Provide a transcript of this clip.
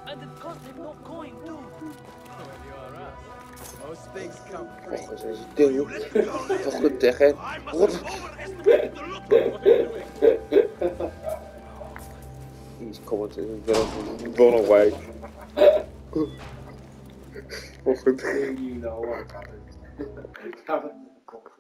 And it cost him no coin, too. When you are us, most things come free. Och, zijn ze ding, joh. Toch goed tegen. Wat? He's coming to his Donald White. Oh, goed. You know what?